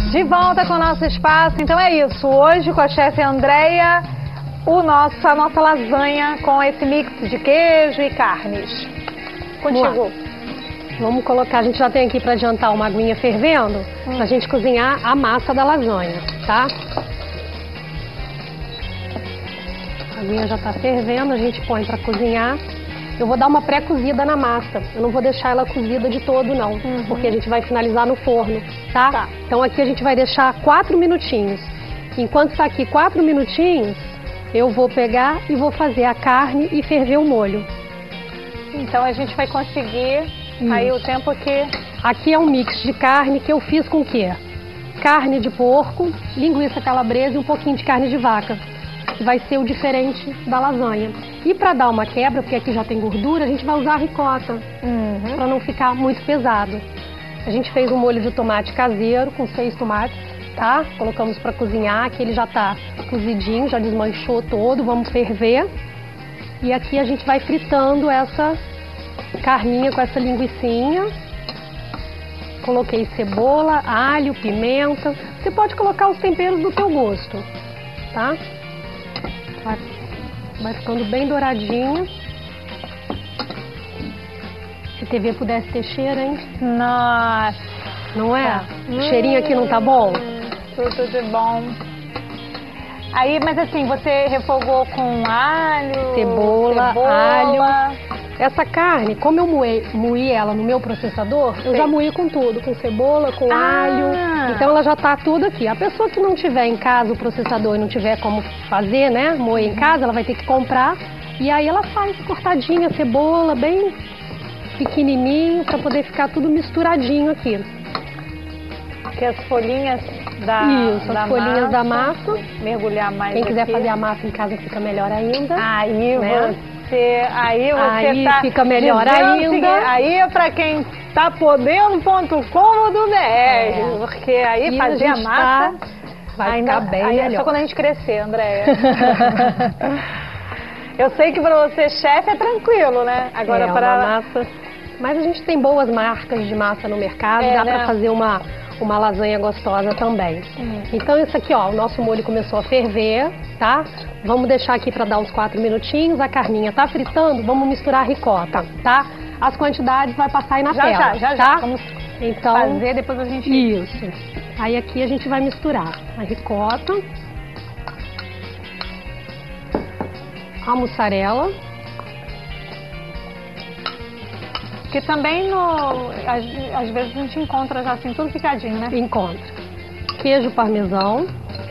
De volta com o nosso espaço. Então é isso. Hoje com a chefe Andréia, a nossa lasanha com esse mix de queijo e carnes. Contigo. Vamos colocar, a gente já tem aqui para adiantar uma aguinha fervendo, pra gente cozinhar a massa da lasanha, tá? A aguinha já tá fervendo, a gente põe para cozinhar. Eu vou dar uma pré-cozida na massa, eu não vou deixar ela cozida de todo não, porque a gente vai finalizar no forno, tá? Então aqui a gente vai deixar 4 minutinhos. Enquanto está aqui 4 minutinhos, eu vou pegar e vou fazer a carne e ferver o molho. Então a gente vai conseguir aí o tempo que... Aqui é um mix de carne que eu fiz com o quê? Carne de porco, linguiça calabresa e um pouquinho de carne de vaca. Que vai ser o diferente da lasanha. E para dar uma quebra, porque aqui já tem gordura, a gente vai usar a ricota, para não ficar muito pesado. A gente fez um molho de tomate caseiro com 6 tomates, tá? Colocamos para cozinhar, aqui ele já tá cozidinho, já desmanchou todo, vamos ferver. E aqui a gente vai fritando essa carninha com essa linguicinha. Coloquei cebola, alho, pimenta. Você pode colocar os temperos do teu gosto, tá? Vai ficando bem douradinha. Se a TV pudesse ter cheiro, hein? Nossa! Não é? O cheirinho aqui não tá bom? Tudo de bom. Aí, mas assim, você refogou com alho, cebola, alho. Essa carne, como eu moí ela no meu processador, eu já moí com tudo, com cebola, com alho. Então ela já tá tudo aqui. A pessoa que não tiver em casa o processador e não tiver como fazer, né, moer em casa, ela vai ter que comprar. E aí ela faz cortadinha, cebola, bem pequenininho, para poder ficar tudo misturadinho aqui. Que as folhinhas as folhinhas da massa. Mergulhar mais. Quem quiser aqui. fazer a massa em casa fica melhor ainda. Aí né? Aí tá fica melhor ainda. Aí é pra quem tá podendo.com.br, porque aí e fazer a massa vai ficar bem melhor. É só quando a gente crescer, Andréia. Eu sei que pra você, chefe, é tranquilo, né? Agora para massa. Mas a gente tem boas marcas de massa no mercado, dá pra fazer uma lasanha gostosa também. Então isso aqui, ó, o nosso molho começou a ferver, tá? Vamos deixar aqui para dar uns 4 minutinhos, a carninha tá fritando, vamos misturar a ricota, tá? As quantidades vai passar aí na tela, tá? Vamos então, fazer, depois a gente... Isso. Aí aqui a gente vai misturar a ricota, a mussarela, que também, às vezes, a gente encontra já assim, tudo picadinho, né? Encontra. Queijo parmesão.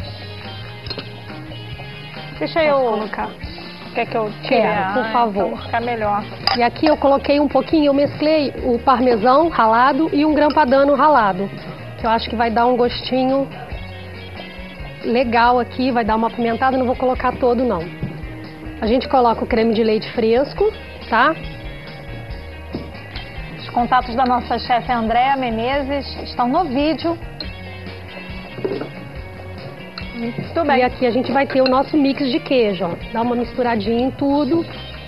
Deixa eu colocar. Quer que eu tire? Quero, por favor. Então ficar melhor. E aqui eu coloquei um pouquinho, eu mesclei o parmesão ralado e um grão padano ralado. Que eu acho que vai dar um gostinho legal aqui, vai dar uma apimentada, não vou colocar todo não. A gente coloca o creme de leite fresco, tá? Os contatos da nossa chefe Andréia Menezes estão no vídeo. Muito bem. E aqui a gente vai ter o nosso mix de queijo, ó. Dá uma misturadinha em tudo.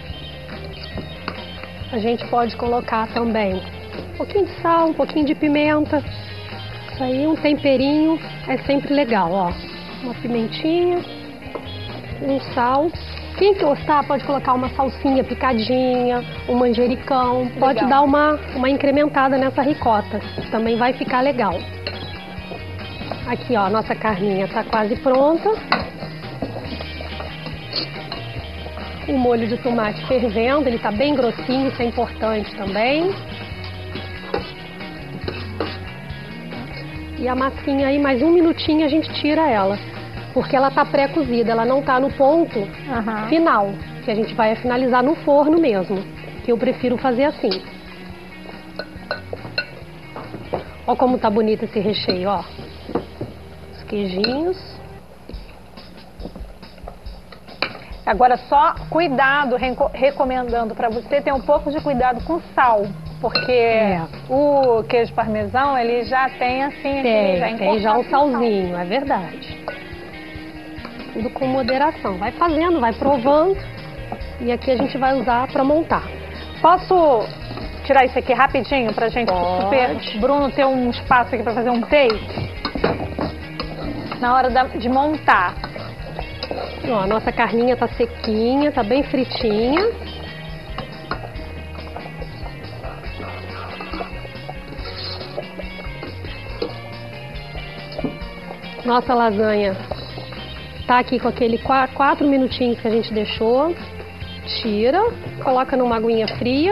A gente pode colocar também um pouquinho de sal, um pouquinho de pimenta. Isso aí, um temperinho é sempre legal, ó. Uma pimentinha, um sal. Quem gostar pode colocar uma salsinha picadinha, um manjericão. Pode dar uma incrementada nessa ricota. Também vai ficar legal. Aqui, ó, a nossa carninha tá quase pronta. O molho de tomate fervendo, ele tá bem grossinho, isso é importante também. E a massinha aí, mais um minutinho a gente tira ela. Porque ela tá pré-cozida, ela não tá no ponto final. Que a gente vai finalizar no forno mesmo. Que eu prefiro fazer assim. Ó como tá bonito esse recheio, ó. Queijinhos. Agora só cuidado, recomendando para você ter um pouco de cuidado com sal, porque o queijo parmesão ele já tem assim, tem já um salzinho, é verdade. Tudo com moderação, vai fazendo, vai provando e aqui a gente vai usar para montar. Posso tirar isso aqui rapidinho pra gente super Bruno ter um espaço aqui para fazer um take? na hora de montar. Ó, a nossa carninha tá sequinha, tá bem fritinha. Nossa lasanha tá aqui com aquele 4 minutinhos que a gente deixou. Tira, coloca numa aguinha fria.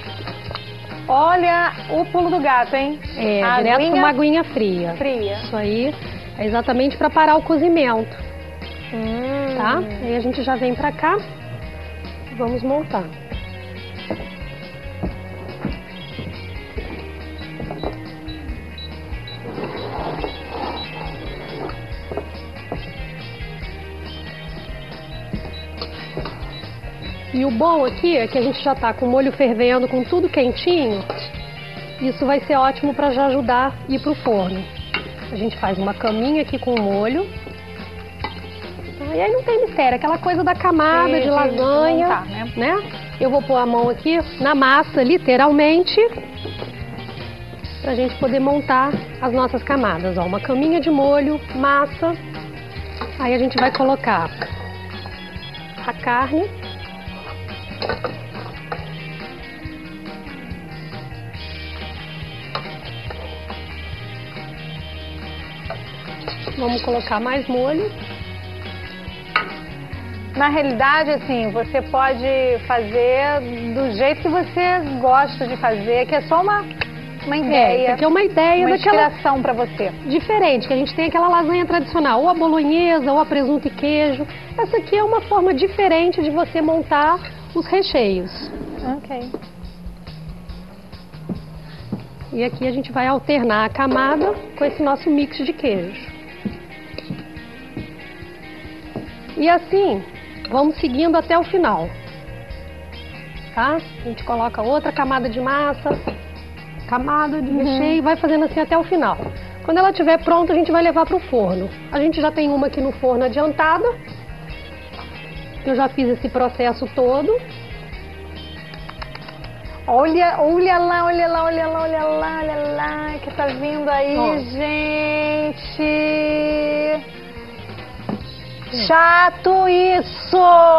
Olha o pulo do gato, hein? Direto com uma aguinha fria. Isso aí é exatamente para parar o cozimento. Tá? Aí a gente já vem pra cá. Vamos montar. E o bom aqui é que a gente já tá com o molho fervendo, com tudo quentinho. Isso vai ser ótimo para já ajudar a ir pro forno. A gente faz uma caminha aqui com o molho. E aí não tem mistério, aquela coisa da camada de lasanha, montar, né? Eu vou pôr a mão aqui na massa, literalmente, pra gente poder montar as nossas camadas. Ó, uma caminha de molho, massa. Aí a gente vai colocar a carne. Vamos colocar mais molho. Na realidade, assim, você pode fazer do jeito que você gosta de fazer, que é só uma ideia. Isso aqui é uma ideia uma daquela inspiração para você. Diferente, que a gente tem aquela lasanha tradicional, ou a bolonhesa, ou a presunto e queijo. Essa aqui é uma forma diferente de você montar os recheios. Ok. E aqui a gente vai alternar a camada com esse nosso mix de queijo. E assim, vamos seguindo até o final. Tá? A gente coloca outra camada de massa, camada de recheio e vai fazendo assim até o final. Quando ela estiver pronta, a gente vai levar para o forno. A gente já tem uma aqui no forno adiantada. Eu já fiz esse processo todo. Olha lá, olha lá, olha lá, olha lá, olha lá, que tá vindo aí, gente. Chato isso!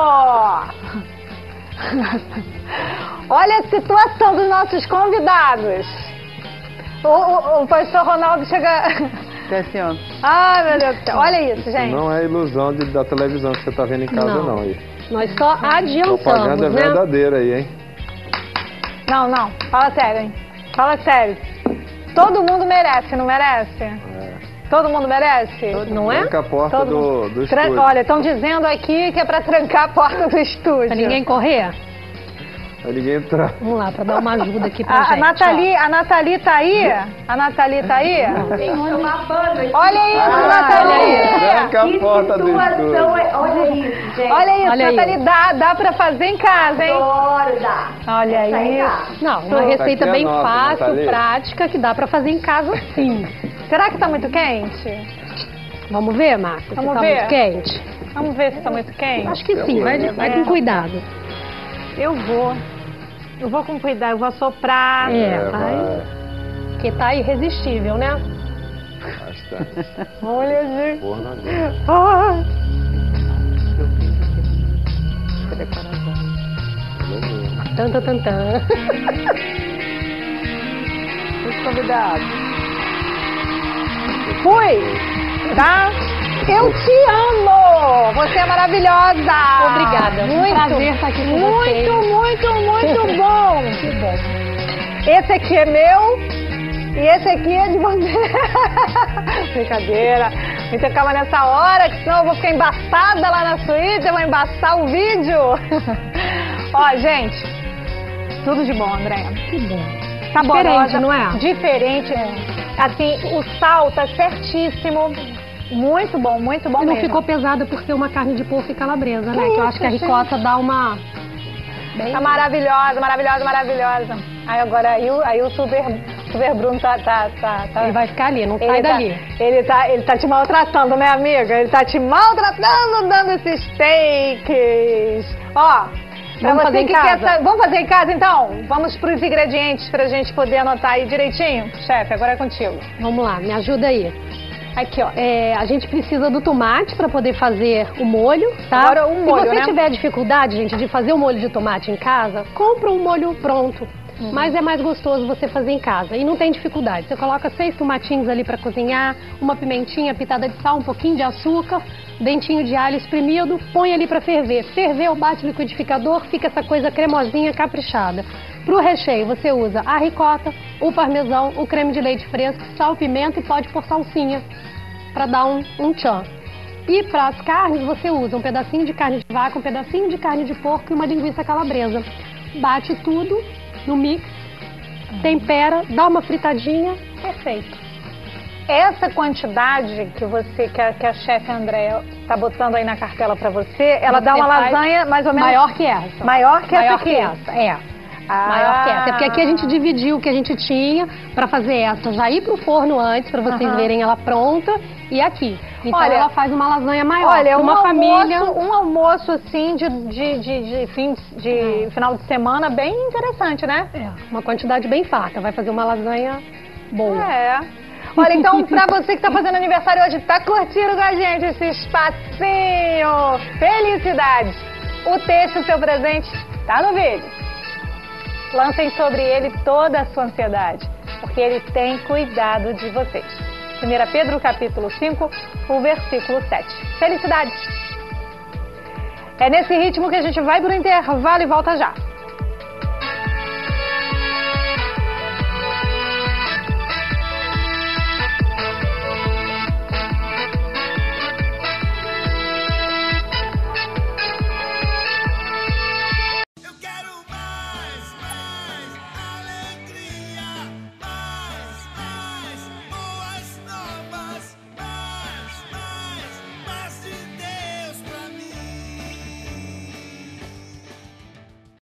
Olha a situação dos nossos convidados. O pastor Ronaldo chega... Assim, ó. Ai, meu Deus do céu. Olha isso, gente. Não é ilusão da televisão que você tá vendo em casa, não. Aí. Nós só adiantamos, propaganda verdadeira aí, hein? Não, fala sério, hein? Fala sério. Todo mundo merece, não merece? Todo mundo merece? Não é? Tranca a porta do estúdio. Olha, estão dizendo aqui que é pra trancar a porta do estúdio. Pra ninguém correr? Pra ninguém entrar. Vamos lá, pra dar uma ajuda aqui pra gente. A Nathalie tá aí? A Nathalie tá aí? Olha isso, Nathalie! Tranca a porta do estúdio. Olha isso, gente. Olha isso, Olha Nathalie, dá pra fazer em casa, hein? Adoro, dá. Olha isso. Não, uma receita bem nossa, fácil, Nathalie. prática, que dá pra fazer em casa sim. Será que tá muito quente? Vamos ver, Marta? Vamos se tá ver. muito quente? Vamos ver se tá muito quente. Acho que sim, vai com cuidado. Eu vou com cuidado, eu vou soprar. Vai. Porque tá irresistível, né? Bastante. Olha, gente. Forno agora. Ai. Tan. Os convidados. Fui! Tá? Eu te amo! Você é maravilhosa! Obrigada. Muito, Um prazer estar aqui com vocês. muito bom! Que bom. Esse aqui é meu e esse aqui é de você. Brincadeira. Muita calma nessa hora, que senão eu vou ficar embaçada lá na suíte, eu vou embaçar o vídeo. Ó, gente, tudo de bom, Andréia. Que bom. Saborosa, não é? Diferente. Assim, o sal tá certíssimo. Muito bom E não mesmo. ficou pesada por ser uma carne de porco e calabresa, né? Que eu acho que a ricota dá uma... Tá maravilhosa. Aí agora, aí o super Bruno tá... Ele vai ficar ali, não sai dali. Ele tá te maltratando, né, amiga? Ele tá te maltratando, dando esses takes. Ó, Vamos fazer em casa? Vamos fazer em casa, então? Vamos pros ingredientes pra gente poder anotar aí direitinho? Chefe, agora é contigo. Vamos lá, me ajuda aí. Aqui, ó, a gente precisa do tomate para poder fazer o molho, tá? Agora o molho, Se você né? tiver dificuldade, gente, de fazer o molho de tomate em casa, compra um molho pronto. Mas é mais gostoso você fazer em casa e não tem dificuldade. Você coloca 6 tomatinhos ali para cozinhar, uma pimentinha, pitada de sal, um pouquinho de açúcar, dentinho de alho espremido, põe ali para ferver. Ferveu, bate no liquidificador, fica essa coisa cremosinha, caprichada. Pro recheio você usa a ricota, o parmesão, o creme de leite fresco, sal, pimenta e pode pôr salsinha para dar um tchan. E para as carnes você usa um pedacinho de carne de vaca, um pedacinho de carne de porco e uma linguiça calabresa. Bate tudo no mix, tempera, dá uma fritadinha, perfeito. Essa quantidade que a chefe Andréa tá botando aí na cartela para você, ela dá uma faz lasanha mais ou menos maior que essa. maior que essa aqui. Maior que essa. É porque aqui a gente dividiu o que a gente tinha para fazer essa, já ir pro forno antes, para vocês verem ela pronta, e aqui. Então Olha, ela faz uma lasanha maior. Olha, uma família. um almoço assim de final de semana bem interessante, né? Uma quantidade bem farta, vai fazer uma lasanha boa. É. Olha, então, pra você que tá fazendo aniversário hoje, tá curtindo com a gente esse espacinho. Felicidades! O texto, seu presente, tá no vídeo. Lancem sobre ele toda a sua ansiedade, porque ele tem cuidado de vocês. 1 Pedro, capítulo 5, o versículo 7. Felicidades! É nesse ritmo que a gente vai pro intervalo e volta já.